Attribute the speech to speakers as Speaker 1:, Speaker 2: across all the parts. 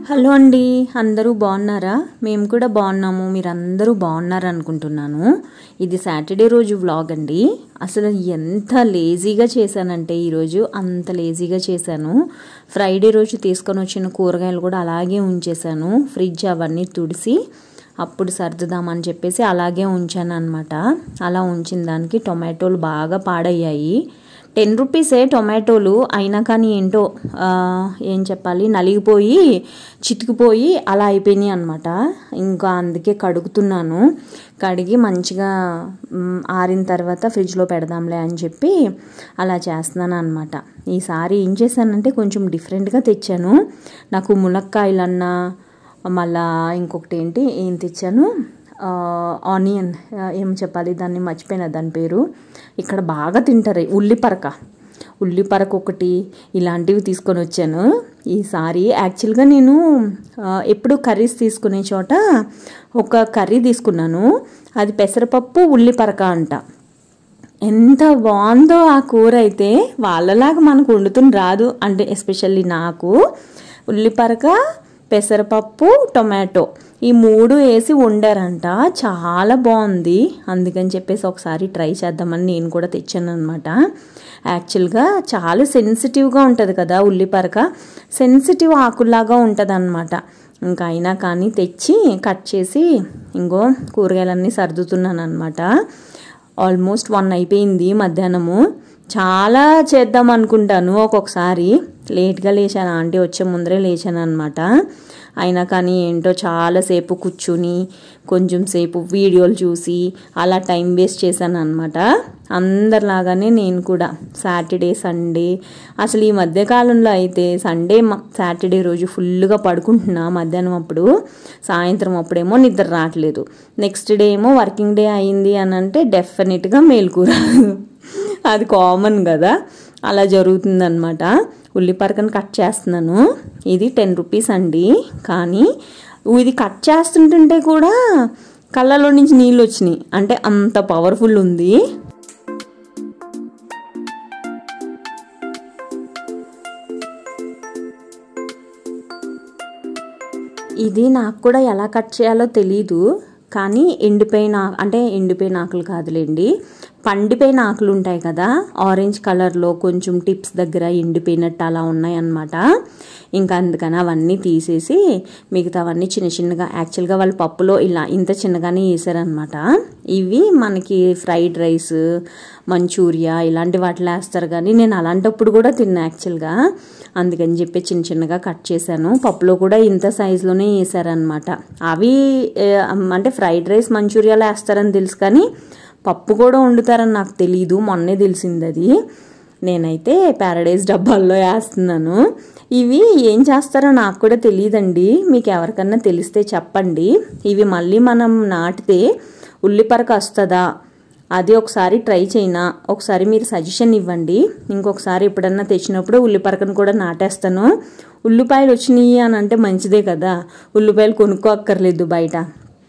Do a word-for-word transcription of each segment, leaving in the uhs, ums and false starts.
Speaker 1: Hello అండి, అందరూ బాగున్నారా? మేము కూడా బాగున్నాము. మీరందరూ బాగున్నారు అనుకుంటున్నాను. ఇది సాటర్డే రోజు వ్లాగ్ అండి. అసలు ఎంత లేజీగా చేశానంటే ఈరోజు అంత లేజీగా చేశాను. ఫ్రైడే రోజు తీసుకొని వచ్చిన కూరగాయలు కూడా అలాగే ఉంచేశాను. ఫ్రిడ్జ్ అవన్నీ తుడిసి అప్పుడు సర్దుదామని చెప్పేసి అలాగే ఉంచాను అనమాట. అలా ఉంచిన దానికి టొమాటోలు బాగా పాడయ్యాయి. టెన్ రూపీసే టొమాటోలు అయినా కానీ ఏంటో ఏం చెప్పాలి, నలిగిపోయి చితికిపోయి అలా అయిపోయినాయి అనమాట. ఇంకా అందుకే కడుగుతున్నాను. కడిగి మంచిగా ఆరిన తర్వాత ఫ్రిడ్జ్లో పెడదాంలే అని చెప్పి అలా చేస్తున్నాను అనమాట. ఈసారి ఏం చేశానంటే కొంచెం డిఫరెంట్గా తెచ్చాను. నాకు ములక్కాయలన్నా మళ్ళా ఇంకొకటి ఏంటి ఏం తెచ్చాను, ఆనియన్ ఏం చెప్పాలి దాన్ని మర్చిపోయినా దాని పేరు. ఇక్కడ బాగా తింటారు ఉల్లిపరక. ఉల్లిపరక ఒకటి ఇలాంటివి తీసుకొని వచ్చాను ఈసారి. యాక్చువల్గా నేను ఎప్పుడు కర్రీస్ తీసుకునే చోట ఒక కర్రీ తీసుకున్నాను. అది పెసరపప్పు ఉల్లిపరక అంట. ఎంత బాగుందో ఆ కూర అయితే. వాళ్ళలాగా మనకు వండుతుని రాదు, అంటే ఎస్పెషల్లీ నాకు. ఉల్లిపరక, పెసరపప్పు, టొమాటో ఈ మూడు వేసి వండారంట. చాలా బాగుంది. అందుకని చెప్పేసి ఒకసారి ట్రై చేద్దామని నేను కూడా తెచ్చాను అనమాట. యాక్చువల్గా చాలా సెన్సిటివ్గా ఉంటుంది కదా ఉల్లిపరక, సెన్సిటివ్ ఆకులాగా ఉంటుంది అనమాట. ఇంకా అయినా కానీ తెచ్చి కట్ చేసి ఇంకో కూరగాయలన్నీ సర్దుతున్నాను అనమాట. ఆల్మోస్ట్ వన్ అయిపోయింది మధ్యాహ్నము. చాలా చేద్దాం అనుకుంటాను, ఒక్కొక్కసారి లేట్గా లేచాను. ఆంటీ వచ్చే ముందరే లేచాను అనమాట. అయినా కానీ ఏంటో చాలాసేపు కూర్చుని కొంచెం సేపు వీడియోలు చూసి అలా టైం వేస్ట్ చేశాను అనమాట. అందరిలాగానే నేను కూడా సాటర్డే సండే, అసలు ఈ మధ్యకాలంలో అయితే సండే సాటర్డే రోజు ఫుల్గా పడుకుంటున్నా మధ్యాహ్నం అప్పుడు. సాయంత్రం అప్పుడేమో నిద్ర రావట్లేదు. నెక్స్ట్ డే ఏమో వర్కింగ్ డే అయింది అని అంటే డెఫినెట్గా మేలుకూరాదు. అది కామన్ కదా, అలా జరుగుతుందన్నమాట. ఉల్లిపరకను కట్ చేస్తున్నాను. ఇది టెన్ రూపీస్ అండి. కానీ ఇది కట్ చేస్తుంటుంటే కూడా కళ్ళలో నుంచి నీళ్ళు వచ్చినాయి, అంటే అంత పవర్ఫుల్ ఉంది. ఇది నాకు కూడా ఎలా కట్ చేయాలో తెలీదు. కానీ ఎండిపోయిన, అంటే ఎండిపోయిన ఆకులు కాదులేండి, పండిపోయిన ఆకులు ఉంటాయి కదా ఆరెంజ్ కలర్లో, కొంచెం టిప్స్ దగ్గర ఎండిపోయినట్టు అలా ఉన్నాయి అన్నమాట. ఇంకా అందుకని అవన్నీ తీసేసి మిగతావన్నీ చిన్న చిన్నగా, యాక్చువల్గా వాళ్ళు పప్పులో ఇలా ఇంత చిన్నగానే వేసారనమాట. ఇవి మనకి ఫ్రైడ్ రైస్, మంచూరియా ఇలాంటి వాటిలో వేస్తారు, కానీ నేను అలాంటప్పుడు కూడా తిన్నా యాక్చువల్గా. అందుకని చెప్పి చిన్న చిన్నగా కట్ చేశాను. పప్పులో కూడా ఇంత సైజులోనే వేసారనమాట. అవి అంటే ఫ్రైడ్ రైస్ మంచూరియాలో వేస్తారని తెలుసు, కానీ పప్పు కూడా వండుతారని నాకు తెలీదు, మొన్నే తెలిసింది అది. నేనైతే ప్యారడైజ్ డబ్బాల్లో వేస్తున్నాను. ఇవి ఏం చేస్తారో నాకు కూడా తెలియదండి, మీకు ఎవరికన్నా తెలిస్తే చెప్పండి. ఇవి మళ్ళీ మనం నాటితే ఉల్లిపరక వస్తుందా, అది ఒకసారి ట్రై చేయనా, ఒకసారి మీరు సజెషన్ ఇవ్వండి. ఇంకొకసారి ఎప్పుడన్నా తెచ్చినప్పుడు ఉల్లిపరకను కూడా నాటేస్తాను. ఉల్లిపాయలు వచ్చినాయి అని అంటే మంచిదే కదా, ఉల్లిపాయలు కొనుక్కో అక్కర్లేదు బయట.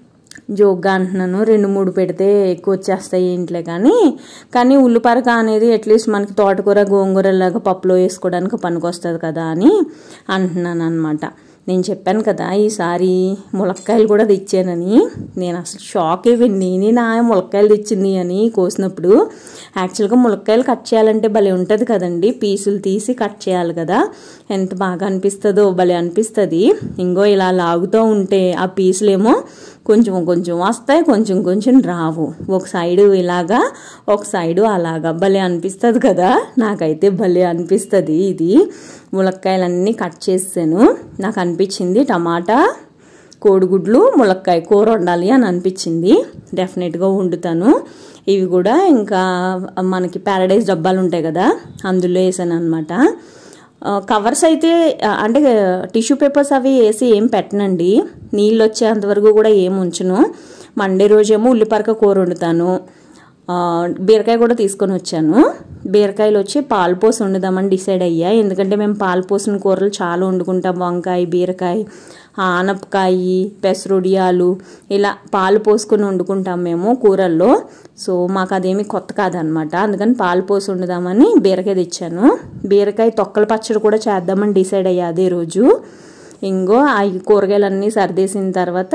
Speaker 1: జోగ్గా అంటున్నాను, రెండు మూడు పెడితే ఎక్కువ వచ్చేస్తాయి ఇంట్లో. కానీ కానీ ఉల్లిపరక అనేది అట్లీస్ట్ మనకి తోటకూర గోంగూరలాగా పప్పులో వేసుకోవడానికి పనికొస్తుంది కదా అని అంటున్నాను అనమాట. నేను చెప్పాను కదా ఈసారి ములక్కాయలు కూడా తెచ్చానని. నేను అసలు షాక్ అయిపోయింది, నేనే నా ములక్కాయలు తెచ్చింది అని కోసినప్పుడు. యాక్చువల్గా ములక్కాయలు కట్ చేయాలంటే భలే ఉంటుంది కదండి, పీసులు తీసి కట్ చేయాలి కదా. ఎంత బాగా అనిపిస్తుందో, భలే అనిపిస్తుంది. ఇంకో ఇలా లాగుతూ ఉంటే ఆ పీసులేమో కొంచెం కొంచెం వస్తాయి, కొంచెం కొంచెం రావు. ఒక సైడు ఇలాగా, ఒక సైడు అలాగా, భలే అనిపిస్తుంది కదా. నాకైతే భలే అనిపిస్తుంది ఇది. ములక్కాయలన్నీ కట్ చేసాను. నాకు అనిపించింది టమాటా, కోడిగుడ్లు, ములక్కాయ కూర వండాలి అని అనిపించింది. డెఫినెట్గా వండుతాను. ఇవి కూడా ఇంకా మనకి ప్యారడైజ్ డబ్బాలు ఉంటాయి కదా అందులో వేసాను అనమాట. కవర్స్ అయితే అంటే టిష్యూ పేపర్స్ అవి వేసి ఏం పెట్టనండి, నీళ్ళు వచ్చేంతవరకు కూడా ఏం ఉంచును. మండే రోజేమో ఉల్లిపరక కూర వండుతాను. బీరకాయ కూడా తీసుకొని వచ్చాను. బీరకాయలు వచ్చి పాలు పోసి వండుదామని డిసైడ్ అయ్యా. ఎందుకంటే మేము పాలు పోసిన కూరలు చాలా వండుకుంటాం. వంకాయ, బీరకాయ, ఆనపకాయ, పెసరొడియాలు ఇలా పాలు పోసుకొని వండుకుంటాం మేము కూరల్లో. సో మాకు అదేమి కొత్త కాదనమాట. అందుకని పాలు పోసి వండుదామని బీరకాయ తెచ్చాను. బీరకాయ తొక్కల పచ్చడి కూడా చేద్దామని డిసైడ్ అయ్యా అదే రోజు. ఇంకో ఆ కూరగాయలన్నీ సర్దేసిన తర్వాత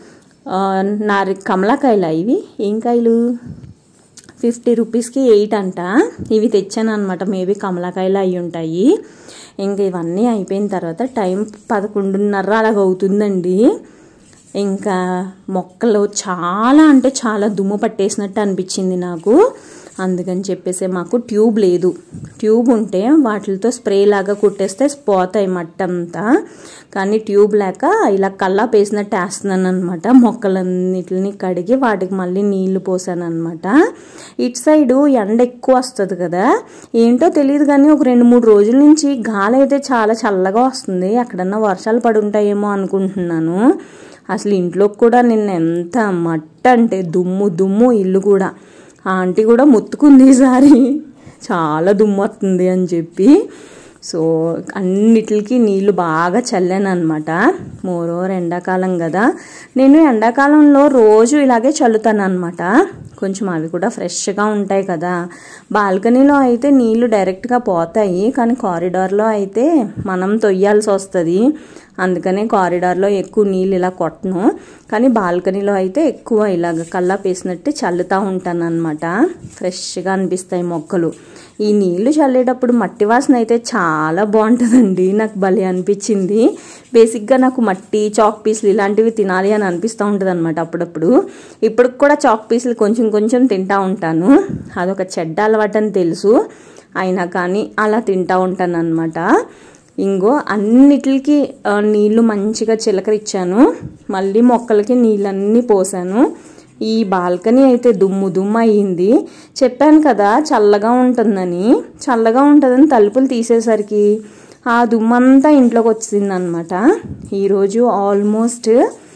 Speaker 1: నారి కమలాకాయలు ఇవి ఏం కాయలు ఫిఫ్టీ రూపీస్కి ఎయిట్ అంట. ఇవి తెచ్చాను అనమాట. మేబీ కమలాకాయలు అవి ఉంటాయి. ఇంక ఇవన్నీ అయిపోయిన తర్వాత టైం పదకొండున్నర అలాగ అవుతుందండి. ఇంకా మొక్కలు చాలా అంటే చాలా దుమ్ము పట్టేసినట్టు అనిపించింది నాకు. అందుకని చెప్పేసి మాకు ట్యూబ్ లేదు. ట్యూబ్ ఉంటే వాటితో స్ప్రే లాగా కుట్టేస్తే పోతాయి మట్టంతా. కానీ ట్యూబ్ లేక ఇలా కల్లా పేసినట్టు వేస్తున్నాను అనమాట. మొక్కలన్నిటిని కడిగి వాటికి మళ్ళీ నీళ్లు పోసాను అనమాట. ఇటు సైడు ఎండ ఎక్కువ వస్తుంది కదా, ఏంటో తెలియదు కానీ ఒక రెండు మూడు రోజుల నుంచి గాలి అయితే చాలా చల్లగా వస్తుంది. ఎక్కడన్నా వర్షాలు పడి ఉంటాయేమో అనుకుంటున్నాను. అసలు ఇంట్లోకి కూడా నిన్న ఎంత మట్ట అంటే దుమ్ము దుమ్ము ఇల్లు కూడా. ఆ ఆంటీ కూడా మొత్తుకుంది ఈసారి చాలా దుమ్ము వస్తుంది అని చెప్పి. సో అన్నిటికి నీళ్ళు బాగా చల్లాను అనమాట. మోరోవర్ ఎండాకాలం కదా, నేను ఎండాకాలంలో రోజు ఇలాగే చల్లుతాను అనమాట. కొంచెం అవి కూడా ఫ్రెష్గా ఉంటాయి కదా. బాల్కనీలో అయితే నీళ్లు డైరెక్ట్గా పోతాయి, కానీ కారిడార్లో అయితే మనం తొయ్యాల్సి వస్తుంది. అందుకనే కారిడార్లో ఎక్కువ నీళ్ళు ఇలా కొట్టను, కానీ బాల్కనీలో అయితే ఎక్కువ ఇలాగ కల్లా పేసినట్టు చల్లుతూ ఉంటాను అనమాట. ఫ్రెష్గా అనిపిస్తాయి మొక్కలు. ఈ నీళ్లు చల్లేటప్పుడు మట్టి వాసన అయితే చాలా బాగుంటుందండి. నాకు భలే అనిపించింది. బేసిక్గా నాకు మట్టి చాక్ పీసులు ఇలాంటివి తినాలి అని అనిపిస్తూ ఉంటుంది అనమాట అప్పుడప్పుడు. ఇప్పుడు కూడా చాక్ పీసులు కొంచెం కొంచెం తింటూ ఉంటాను. అదొక చెడ్డ అలవాటు అని తెలుసు, అయినా కానీ అలా తింటూ ఉంటాను అనమాట. ఇంకో అన్నిటికి నీళ్లు మంచిగా చిలకరిచ్చాను. మళ్ళీ మొక్కలకి నీళ్ళన్నీ పోసాను. ఈ బాల్కనీ అయితే దుమ్ము దుమ్ము అయ్యింది. చెప్పాను కదా చల్లగా ఉంటుందని. చల్లగా ఉంటుందని తలుపులు తీసేసరికి ఆ దుమ్మంతా ఇంట్లోకి వచ్చింది అనమాట. ఈరోజు ఆల్మోస్ట్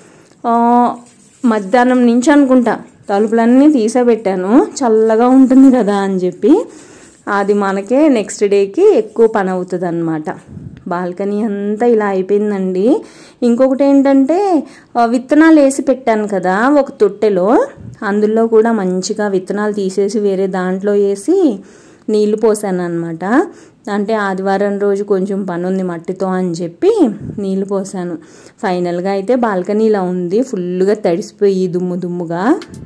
Speaker 1: మధ్యాహ్నం నుంచి అనుకుంటా తలుపులన్నీ తీసేపెట్టాను, చల్లగా ఉంటుంది కదా అని చెప్పి. అది మనకే నెక్స్ట్ డేకి ఎక్కువ పని అవుతుంది అనమాట. బాల్కనీ అంతా ఇలా అయిపోయిందండి. ఇంకొకటి ఏంటంటే విత్తనాలు వేసి పెట్టాను కదా ఒక తొట్టెలో, అందులో కూడా మంచిగా విత్తనాలు తీసేసి వేరే దాంట్లో వేసి నీళ్లు పోసాను అనమాట. అంటే ఆదివారం రోజు కొంచెం పని ఉంది మట్టితో అని చెప్పి నీళ్లు పోసాను. ఫైనల్గా అయితే బాల్కనీ ఇలా ఉంది, ఫుల్గా తడిసిపోయి దుమ్ము దుమ్ముగా.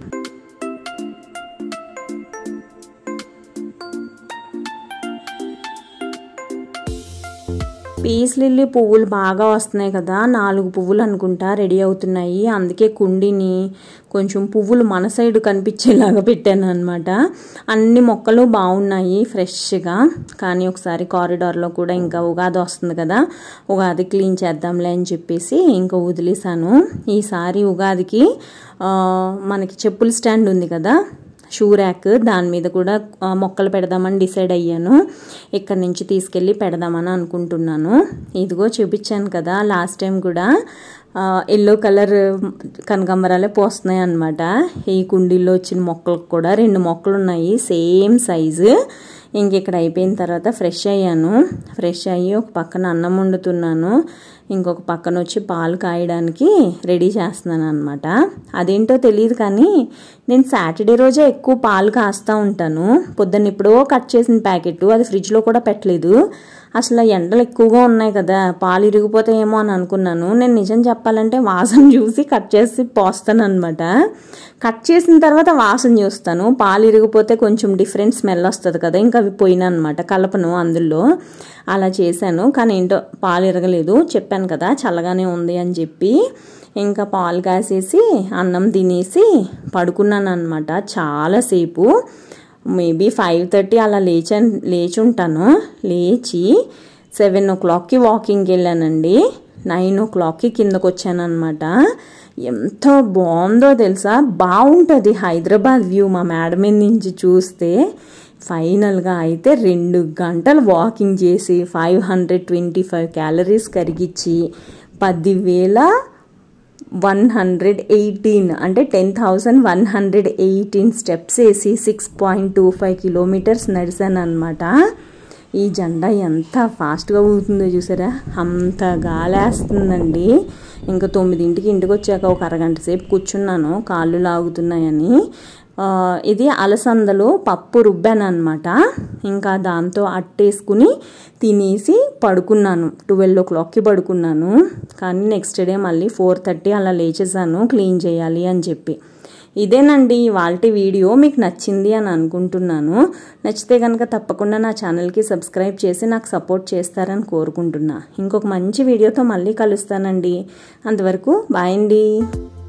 Speaker 1: పీస్ లిల్లీ పువ్వులు బాగా వస్తున్నాయి కదా, నాలుగు పువ్వులు అనుకుంటా రెడీ అవుతున్నాయి. అందుకే కుండీని కొంచెం పువ్వులు మన సైడ్ కనిపించేలాగా పెట్టాను అనమాట. అన్ని మొక్కలు బాగున్నాయి ఫ్రెష్గా. కానీ ఒకసారి కారిడార్లో కూడా ఇంకా ఉగాది వస్తుంది కదా, ఉగాది క్లీన్ చేద్దాంలే అని చెప్పేసి ఇంకా వదిలేసాను. ఈసారి ఉగాదికి మనకి చెప్పుల స్టాండ్ ఉంది కదా, షూ ర్యాక్, దాని మీద కూడా మొక్కలు పెడదామని డిసైడ్ అయ్యాను. ఇక్కడ నుంచి తీసుకెళ్ళి పెడదామని అనుకుంటున్నాను. ఇదిగో చూపించాను కదా లాస్ట్ టైం కూడా, ఎల్లో కలర్ కనకాంబరాలే పోస్తున్నాయి అనమాట. ఈ కుండీల్లో వచ్చిన మొక్కలకు కూడా రెండు మొక్కలు ఉన్నాయి సేమ్ సైజు. ఇంక ఇక్కడ అయిపోయిన తర్వాత ఫ్రెష్ అయ్యాను. ఫ్రెష్ అయ్యి ఒక పక్కన అన్నం వండుతున్నాను, ఇంకొక పక్కన వచ్చి పాలు కాయడానికి రెడీ చేస్తున్నాను అనమాట. అదేంటో తెలియదు కానీ నేను సాటర్డే రోజే ఎక్కువ పాలు కాస్తూ ఉంటాను. పొద్దున్న ఎప్పుడో కట్ చేసిన ప్యాకెట్, అది ఫ్రిడ్జ్లో కూడా పెట్టలేదు. అసలు ఎండలు ఎక్కువగా ఉన్నాయి కదా, పాలు ఇరిగిపోతాయేమో అని అనుకున్నాను. నేను నిజం చెప్పాలంటే వాసన చూసి కట్ చేసి పోస్తాను అనమాట. కట్ చేసిన తర్వాత వాసన చూస్తాను, పాలు ఇరిగిపోతే కొంచెం డిఫరెంట్ స్మెల్ వస్తుంది కదా, ఇంకా అవి పోయినా అనమాట, కలపను అందులో. అలా చేశాను, కానీ ఏంటో పాలు ఇరగలేదు. చెప్పాను కదా చల్లగానే ఉంది అని చెప్పి. ఇంకా పాలు కాసేసి అన్నం తినేసి పడుకున్నాను అనమాట చాలాసేపు. మేబీ ఫైవ్ థర్టీ అలా లేచా లేచి ఉంటాను. లేచి సెవెన్ ఓ క్లాక్కి వాకింగ్కి వెళ్ళానండి. నైన్ ఓ క్లాక్కి కిందకు వచ్చాను అనమాట. ఎంత బాగుందో తెలుసా, బాగుంటుంది హైదరాబాద్ వ్యూ మా మేడ మీద నుంచి చూస్తే. ఫైనల్గా అయితే రెండు గంటలు వాకింగ్ చేసి five hundred twenty five calories కరిగించి పదివేల వన్ హండ్రెడ్ ఎయిటీన్ అంటే ten thousand one hundred eighteen steps వేసి six point two five kilometres నడిచాను అనమాట. ఈ జెండా ఎంత ఫాస్ట్గా ఊగుతుందో చూసారా, అంత గాలేస్తుందండి. ఇంకా తొమ్మిదింటికి ఇంటికి వచ్చాక ఒక అరగంట సేపు కూర్చున్నాను, కాళ్ళు లాగుతున్నాయని. ఇది అలసందలు పప్పు రుబ్బాను అనమాట. ఇంకా దాంతో అట్టేసుకుని తినేసి పడుకున్నాను, ట్వెల్వ్ ఓ క్లాక్కి పడుకున్నాను. కానీ నెక్స్ట్ డే మళ్ళీ ఫోర్ థర్టీ అలా లేచేసాను క్లీన్ చేయాలి అని చెప్పి. ఇదేనండి ఇవాల్టి వీడియో. మీకు నచ్చింది అని అనుకుంటున్నాను. నచ్చితే కనుక తప్పకుండా నా ఛానల్కి సబ్స్క్రైబ్ చేసి నాకు సపోర్ట్ చేస్తారని కోరుకుంటున్నా. ఇంకొక మంచి వీడియోతో మళ్ళీ కలుస్తానండి. అంతవరకు బాయ్ అండి.